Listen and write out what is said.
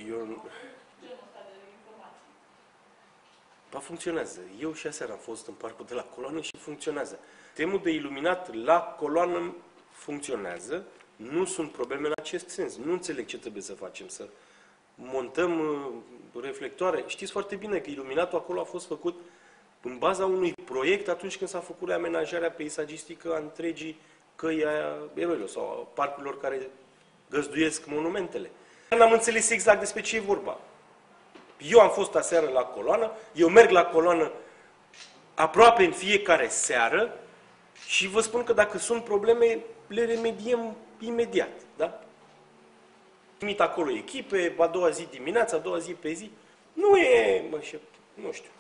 Genul ăsta de informații. Ba, funcționează. Eu și aseară am fost în parcul de la Coloană și funcționează. Sistemul de iluminat la Coloană funcționează. Nu sunt probleme în acest sens. Nu înțeleg ce trebuie să facem. Să montăm reflectoare. Știți foarte bine că iluminatul acolo a fost făcut în baza unui proiect atunci când s-a făcut reamenajarea peisagistică a întregii căi a eroilor sau a parcurilor care găzduiesc monumentele. N-am înțeles exact despre ce e vorba. Eu am fost aseară la Coloană, eu merg la Coloană aproape în fiecare seară și vă spun că dacă sunt probleme, le remediem imediat. Da? Trimit acolo echipe, a doua zi dimineața, a doua zi pe zi. Nu e, nu știu.